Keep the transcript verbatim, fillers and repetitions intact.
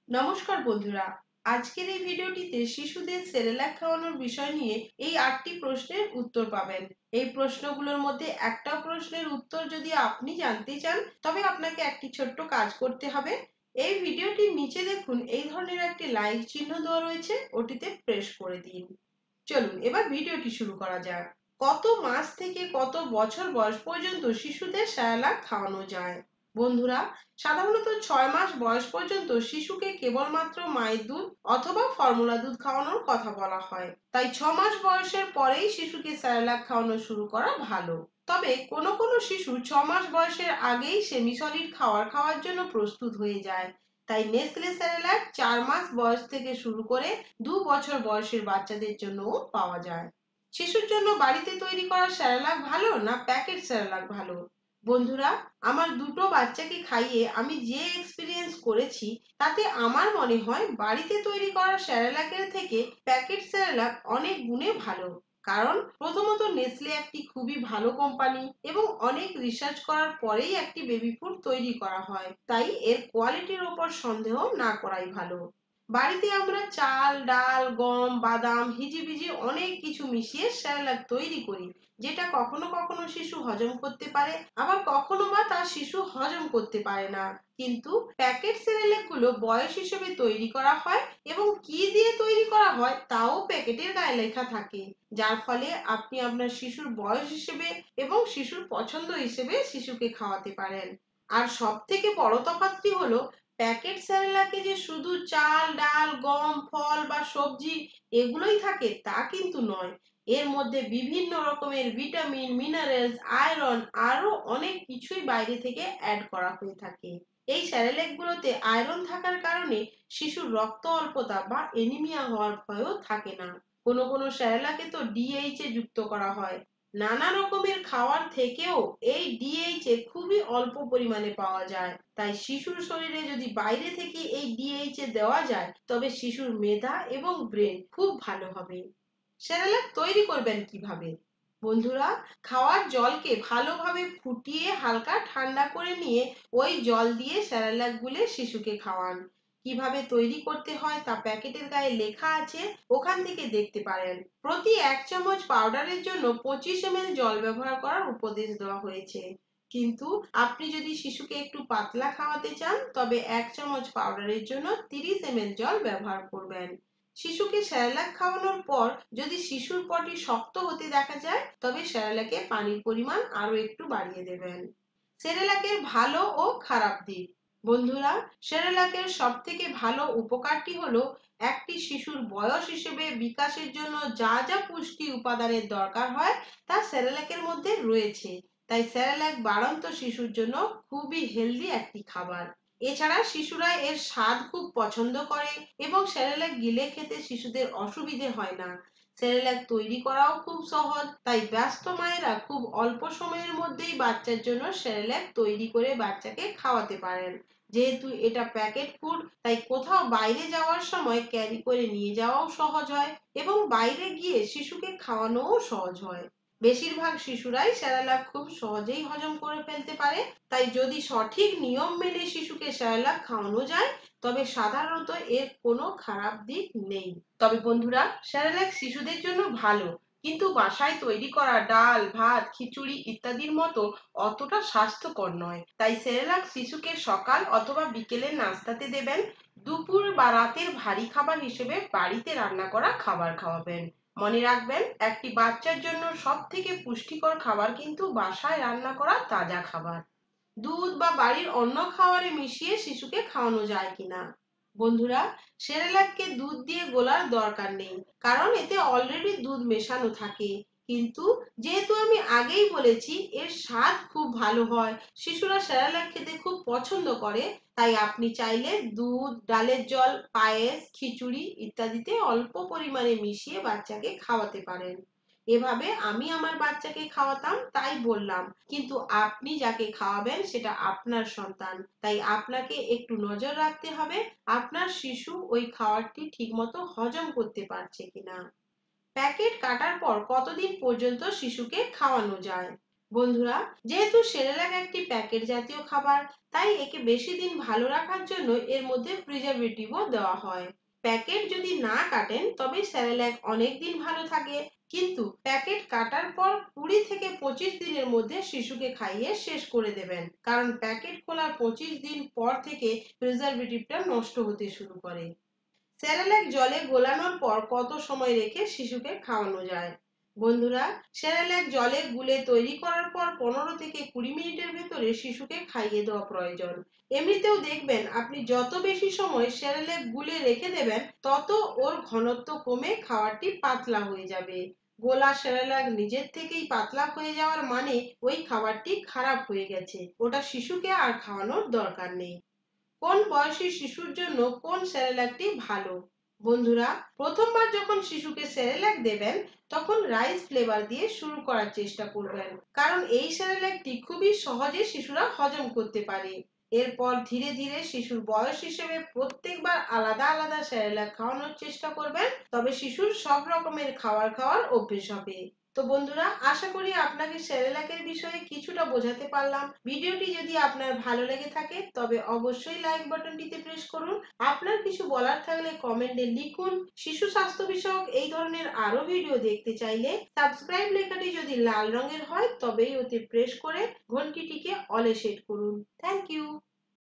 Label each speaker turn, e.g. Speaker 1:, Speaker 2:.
Speaker 1: নমস্কার বন্ধুরা, আজকের এই ভিডিওটিতে শিশুদের সেরেলাক খাওয়ানোর বিষয় নিয়ে এই আটটি প্রশ্নের উত্তর পাবেন। এই প্রশ্নগুলোর মধ্যে একটা প্রশ্নের উত্তর যদি আপনি জানতে চান তবে আপনাকে একটি ছোট্ট কাজ করতে হবে। এই ভিডিওটির নিচে দেখুন এই ধরনের একটি লাইক চিহ্ন দেওয়া রয়েছে, ওটিতে প্রেস করে দিন। চলুন এবার ভিডিওটি শুরু করা যাক। কত মাস থেকে কত বছর বয়স পর্যন্ত শিশুদের সেরেলাক খাওয়ানো যায়? বন্ধুরা, সাধারণত ছয় মাস বয়স পর্যন্ত শিশুকে কেবলমাত্র মায়ের দুধ অথবা ফর্মুলা দুধ খাওয়ানোর কথা বলা হয়। তাই ছ মাস বয়সের পরেই শিশুকে সেরেলাক খাওয়ানো শুরু করা ভালো। তবে কোনো কোনো শিশু ছ মাস বয়সের আগেই সেমি সলিড খাবার খাওয়ার জন্য প্রস্তুত হয়ে যায়। তাই নেসলে সেরেলাক চার মাস বয়স থেকে শুরু করে দু বছর বয়সের বাচ্চাদের জন্যও পাওয়া যায়। শিশুর জন্য বাড়িতে তৈরি করা সেরেলাক ভালো না প্যাকেট সেরেলাক ভালো? বন্ধুরা, আমার দুটো বাচ্চাকে খাইয়ে আমি যে এক্সপিরিয়েন্স করেছি তাতে আমার মনে হয় বাড়িতে তৈরি করা সেরেলাকের থেকে প্যাকেট সেরেলাক অনেক গুণে ভালো। কারণ প্রথমত নেসলে একটি খুবই ভালো কোম্পানি এবং অনেক রিসার্চ করার পরেই একটি বেবি ফুড তৈরি করা হয়, তাই এর কোয়ালিটির ওপর সন্দেহ না করাই ভালো। বাড়িতে আমরা চাল, ডাল, গম, বাদাম, হিজিবিজি অনেক কিছু মিশিয়ে সেরেলাক তৈরি করি, যেটা কখনো কখনো শিশু হজম করতে পারে, আবার কখনো বা তা শিশু হজম করতে পারে না। কিন্তু প্যাকেট সেরেলাক গুলো বয়স হিসেবে তৈরি করা হয় এবং কি দিয়ে তৈরি করা হয় তাও প্যাকেটের গায়ে লেখা থাকে, যার ফলে আপনি আপনার শিশুর বয়স হিসেবে এবং শিশুর পছন্দ হিসেবে শিশুকে খাওয়াতে পারেন। আর সব থেকে বড় তফাৎটি হলো প্যাকেট সেরেলাকে যে শুধু চাল, ডাল, গম, ফল বা সবজি এগুলোই থাকে তা কিন্তু নয়। এর মধ্যে বিভিন্ন রকমের ভিটামিন, মিনারেলস, আয়রন আরো অনেক কিছুই বাইরে থেকে অ্যাড করা হয়ে থাকে। এই সেরেলাক গুলোতে আয়রন থাকার কারণে শিশুর রক্ত অল্পতা বা এনিমিয়া হওয়ার ভয়ও থাকে না। কোনো কোনো সেরেলাকে তো ডিএইচ এ যুক্ত করা হয়। নানা রকমের খাওয়ার থেকেও এই ডিএইচ এ খুবই অল্প পরিমাণে পাওয়া যায়। তাই শিশুর শরীরে যদি বাইরে থেকে এই ডিএইচ এ দেওয়া যায় তবে শিশুর মেধা এবং ব্রেন খুব ভালো হবে। সেরেলাক তৈরি করবেন কিভাবে? বন্ধুরা, খাওয়ার জলকে ভালোভাবে ফুটিয়ে হালকা ঠান্ডা করে নিয়ে ওই জল দিয়ে সেরেলাক গুলে শিশুকে খাওয়ান। কিভাবে তৈরি করতে হয় তা প্যাকেটের গায়ে লেখা আছে, ওখান থেকে দেখতে পারেন। প্রতি এক চামচ পাউডারের জন্য পঁচিশ এমএল জল ব্যবহার করার উপদেশ দেওয়া হয়েছে। কিন্তু আপনি যদি শিশুকে একটু পাতলা খাওয়াতে চান তবে এক চামচ পাউডারের জন্য তিরিশ এমএল জল ব্যবহার করবেন। শিশুকে সেরেলাক খাওয়ানোর পর যদি শিশুর পটি শক্ত হতে দেখা যায় তবে সেরেলাকে পানির পরিমাণ আরো একটু বাড়িয়ে দেবেন। সেরেলাকের ভালো ও খারাপ দিক। বন্ধুরা, সেরেলাকের সব থেকে ভালো উপকারটি হলো একটি শিশুর বয়স হিসেবে বিকাশের জন্য যা যা পুষ্টি উপাদানের দরকার হয় তা সেরেলাকের মধ্যে রয়েছে। তাই সেরেলাক বাড়ন্ত শিশুর জন্য খুবই হেলদি একটি খাবার। এছাড়া শিশুরা এর স্বাদ খুব পছন্দ করে এবং সেরেলাক গিলে খেতে শিশুদের অসুবিধে হয় না। সেরেলাক তৈরি করাও খুব সহজ, তাই ব্যস্ত মায়েরা খুব অল্প সময়ের মধ্যেই বাচ্চার জন্য সেরেলাক তৈরি করে বাচ্চাকে খাওয়াতে পারেন। যেহেতু এটা প্যাকেট ফুড তাই কোথাও বাইরে যাওয়ার সময় ক্যারি করে নিয়ে যাওয়াও সহজ হয় এবং বাইরে গিয়ে শিশুকে খাওয়ানোও সহজ হয়। বেশিরভাগ শিশুরাই সেরেলাক খুব সহজেই হজম করে ফেলতে পারে। তাই যদি সঠিক নিয়ম মেনে শিশুকে সেরেলাক খাওয়ানো যায় তবে সাধারণত এর কোনো খারাপ দিক নেই। তবে বন্ধুরা, সেরেলাক শিশুদের জন্য ভালো, কিন্তু বাসায় তৈরি করা ডাল, ভাত, খিচুড়ি ইত্যাদির মতো অতটা স্বাস্থ্যকর নয়। তাই সেরেলাক শিশুকে সকাল অথবা বিকেলের নাস্তাতে দেবেন। দুপুর বা রাতের ভারী খাবার হিসেবে বাড়িতে রান্না করা খাবার খাওয়াবেন। মনে রাখবেন, একটি বাচ্চার জন্য সব থেকে পুষ্টিকর খাবার কিন্তু বাসায় রান্না করা তাজা খাবার। দুধ বা বাড়ির অন্য খাবারে মিশিয়ে শিশুকে খাওয়ানো যায় কিনা? বন্ধুরা, সেরেলাককে দুধ দিয়ে গোলার দরকার নেই, কারণ এতে অলরেডি দুধ মেশানো থাকে। কিন্তু যেহেতু আমি আগেই বলেছি এর স্বাদ খুব ভালো হয়, শিশুরা সেরেলাক খেতে খুব পছন্দ করে, তাই আপনি চাইলে দুধ, ডালের জল, পায়েস, খিচুড়ি ইত্যাদিতে অল্প পরিমাণে মিশিয়ে বাচ্চাকে খাওয়াতে পারেন। এভাবে আমি আমার বাচ্চাকে খাওয়াতাম তাই বললাম, কিন্তু আপনি যাকে খাওয়াবেন সেটা আপনার সন্তান, তাই আপনাকে একটু নজর রাখতে হবে আপনার শিশু ওই খাবারটি ঠিকমতো হজম করতে পারছে কিনা। প্যাকেট কাটার পর কতদিন পর্যন্ত শিশুকে খাওয়ানো যায়? বন্ধুরা, যেহেতু সেরেলাক একটি প্যাকেট জাতীয় খাবার, তাই একে বেশি দিন ভালো রাখার জন্য এর মধ্যে প্রিজারভেটিভও দেওয়া হয়। প্যাকেট যদি না কাটেন তবে সেরেলাক অনেক দিন ভালো থাকে, কিন্তু প্যাকেট কাটার পর কুড়ি থেকে পঁচিশ দিনের মধ্যে শিশুকে খাইয়ে শেষ করে দেবেন, কারণ প্যাকেট খোলার পঁচিশ দিন পর থেকে প্রিজারভেটিভটা নষ্ট হতে শুরু করে। সেরেলাক জলে গোলানোর পর কত সময় রেখে শিশুকে খাওয়ানো যায়? বন্ধুরা, সেরেলাক জলে গুলে তৈরি করার পর পনেরো থেকে কুড়ি মিনিটের ভেতরে শিশুকে খাইয়ে দেওয়া প্রয়োজন। এমনিতেও দেখবেন আপনি যত বেশি সময় সেরেলাক গুলে রেখে দেবেন তত ওর ঘনত্ব কমে খাবারটি পাতলা হয়ে যাবে। গোলা সেরেলাক নিজের থেকেই পাতলা হয়ে যাওয়ার মানে ওই খাবারটি খারাপ হয়ে গেছে, ওটা শিশুকে আর খাওয়ানোর দরকার নেই। কোন বয়সী শিশুর জন্য কোন সেরেলাকটি ভালো? বন্ধুরা, প্রথমবার যখন শিশুকে সেরেলাক দেবেন তখন রাইস ফ্লেভার দিয়ে শুরু করার চেষ্টা করবেন, কারণ এই সেরেলাকটি খুবই সহজে শিশুরা হজম করতে পারে। এরপর ধীরে ধীরে শিশুর বয়স হিসেবে প্রত্যেকবার আলাদা আলাদা সেরেলাক খাওয়ানোর চেষ্টা করবেন, তবে শিশুর সব রকমের খাবার খাওয়ার অভ্যেস হবে। তো বন্ধুরা, আশা করি আপনাকে সেরেলাকের বিষয়ে কিছুটা বোঝাতে পারলাম। ভিডিওটি যদি আপনার ভালো লেগে থাকে তবে অবশ্যই লাইক বাটনটিতে প্রেস করুন। আপনার কিছু বলার থাকলে কমেন্টে লিখুন। শিশু স্বাস্থ্য বিষয়ক এই ধরনের আরো ভিডিও দেখতে চাইলে সাবস্ক্রাইব লেখাটি যদি লাল রঙের হয় তবেই ওতে প্রেস করে ঘন্টিটিকে অলে সেট করুন। Thank you.